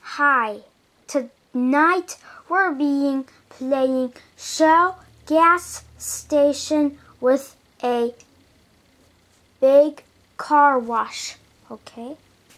Hi, tonight we're playing Shell gas station with a big car wash, okay?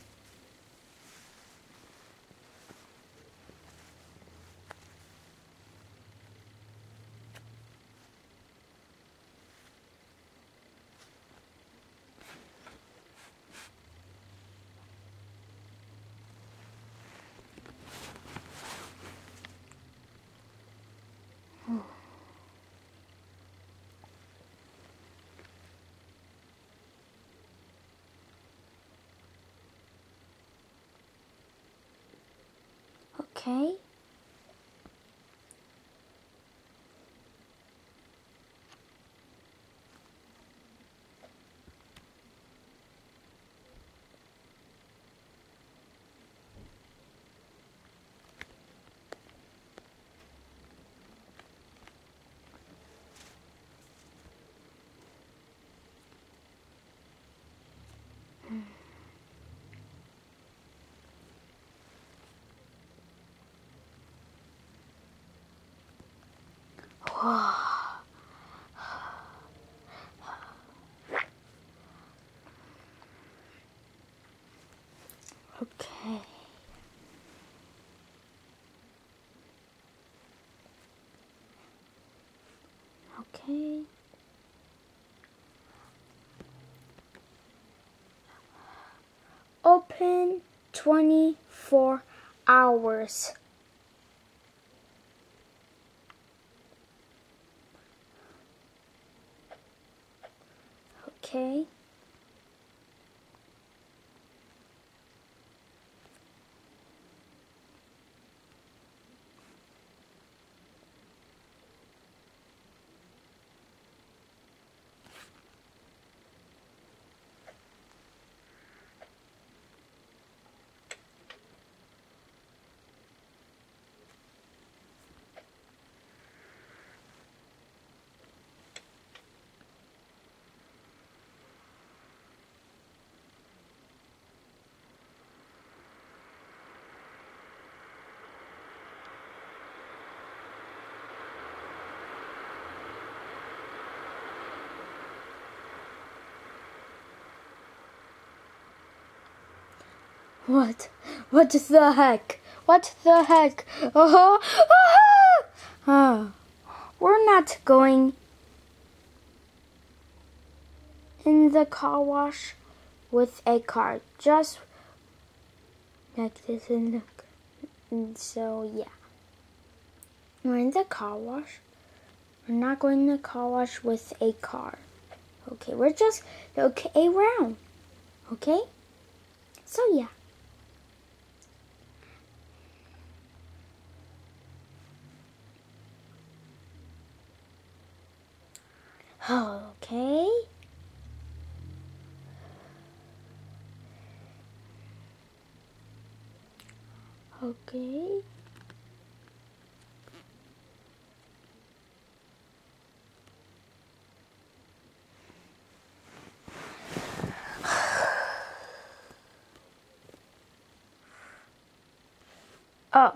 Okay. Okay. Okay. Open 24 hours. Okay. What? What the heck? What the heck? We're not going in the car wash with a car. Just like this and so yeah. We're in the car wash. We're not going to the car wash with a car. Okay, we're just around. Okay? So yeah. Okay. Okay. Oh.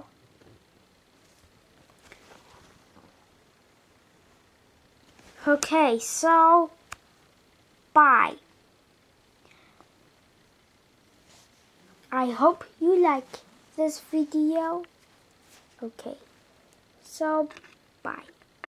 Okay, so bye. I hope you like this video. Okay, so bye.